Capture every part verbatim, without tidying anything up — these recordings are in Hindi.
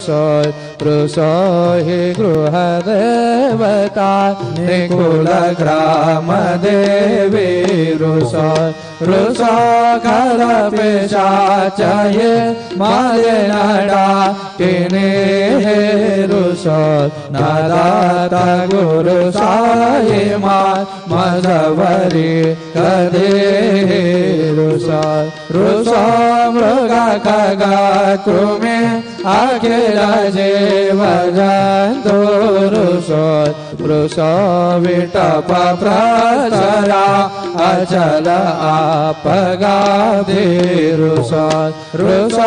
रुषो हि गृहदेवता निकुलग्रामदेवी रुषो रुषो खलपिशाचये मालिनडा किने रुषो नदाता गुरु साई मा मजवरी कदे रुषो रुषो मृगा खगा कृमे अखिल जीव जन्तु रुषो रुषो विटप प्रचरा अचल आपगाधि रुषो रुषो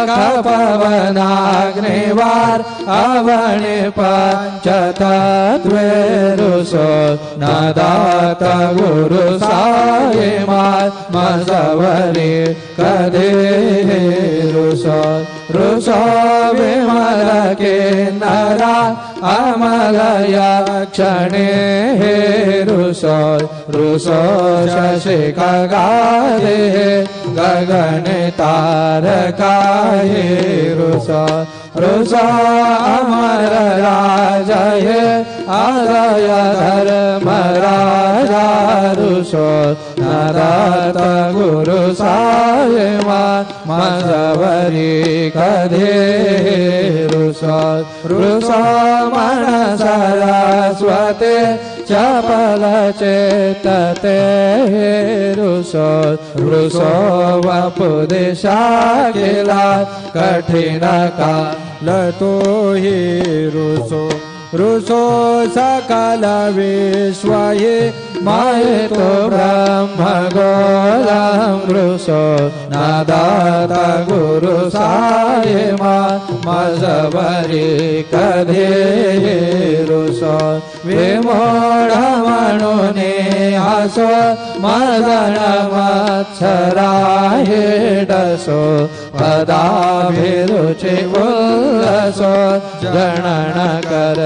पवनाग्निवार अवनि पंचतत्वे रुषो नदात गुरु साई मा मजवरी कदे रुषो रुषो विमल किन्नरा अमल यक्षणे रुषो रुषो शशि खगाधे गगन तारकाये रुषो रुषो अमर राजय आदय धर्म राजा रुषो नदात गुरु साई मा मजवरी कदे रुषो रुषो मन सरस्वती चपल चेतते रुषो रुषो वपुदिशा किला कठिन काल तो ही रुषो रुषो सकल विश्वये मायतो ब्रह्म गोलम रुषो नदाता गुरु साई मा मजवरी कदे रुषो विमूढ़ मनुने हसो मदन मत्सराये डसो पदाभिरुचि उल्लसो गणन कर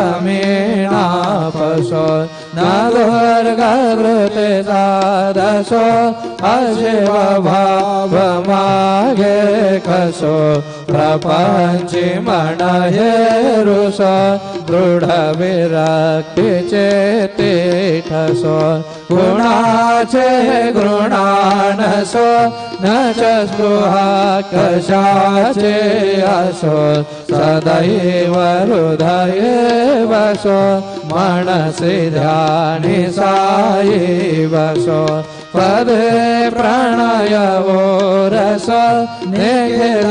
दमीनापसो न दुर्गवृते साधसो अशिव भाव मागे कसो प्रपंचि मनये रुषो दृढ़ विरक्ति चेते ठसो गुणाचे गृणानसो न च स्पृहा कशाचे असो सदैव हृदये वसो मनसि ध्यानि साई वसो पदे प्रणयवो रस निखिल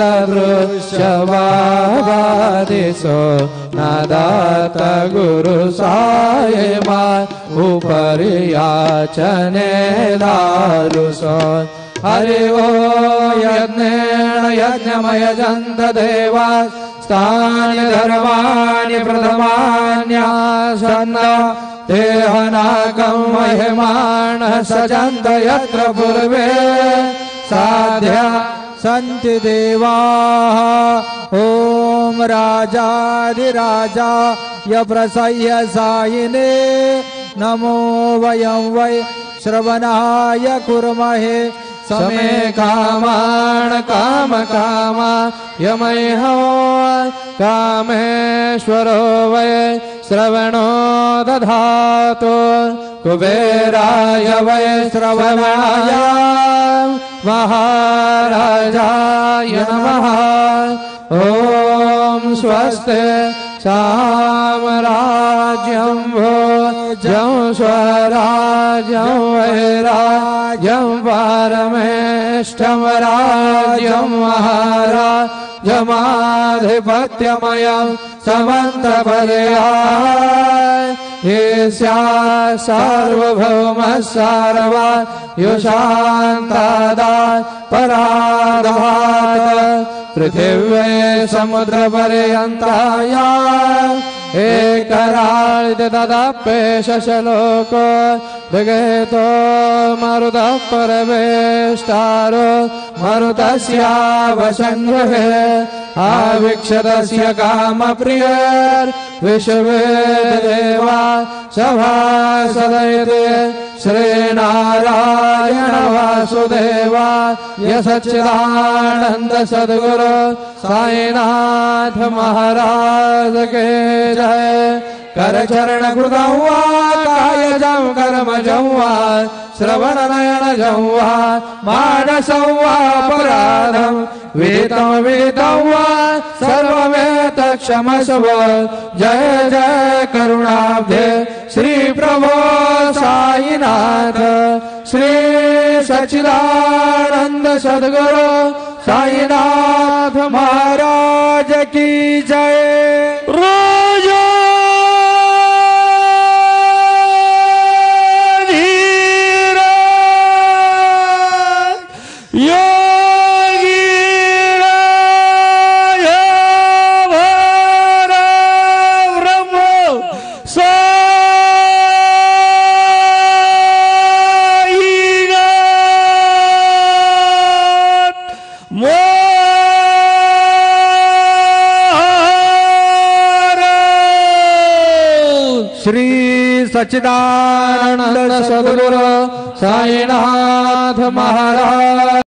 वृक्षवादिसो नदात गुरु साई मा उपरि याचने दारुसो हरि ओ यज्ञेन यज्ञमय जन्त देवा स्थानि धर्माणि प्रथमान्यासन्न देहनाकं महिमानः सजन्त यत्र पूर्वे साध्या सन्ति देवाः ॐ राजाधिराजाय प्रसह्य सायिने नमो वयं वै श्रवणाय कुर्महे समे कामान् काम कामा यमैहो कामेश्वरो वै श्रवणो दधातु कुबेराय वै श्रवणाय महाराजाय नमः ॐ स्वस्ति साम्राज्यं भोजं स्वराज्यं वैराज्यं परमेष्ठं राज्यं महाराजमाधिपत्यमयं समन्तपदयाय ईशा सार्वभौमः सर्वा युशान्तादात् पराधात् पृथिव्ये समुद्रपर्यन्ताया एकराळित तदप्येशलोको दिगेतो मरुतः परवेष्टारो मरुतस्यावसङ्गृहे आवीक्षतस्य कामप्रियर् विश्ववेदेवा सभासदयते श्रीनारायण वासुदेवा सच्चिदानंद सद्गुरु साईनाथ महाराज के जय। कर चरण कृतवा कायजं कर्मजं वा श्रवण नयन जंवा मानसंवा पराधं वेदं वेदं वा सर्वमेत क्षमस्व। जय जय करुणाब्धे श्री प्रभो साईनाथ श्री सच्चिदानंद सद्गुरु साईनाथ महाराज की जय। रोजा श्री सच्चिदानंद सद्गुरु साईनाथ महाराज।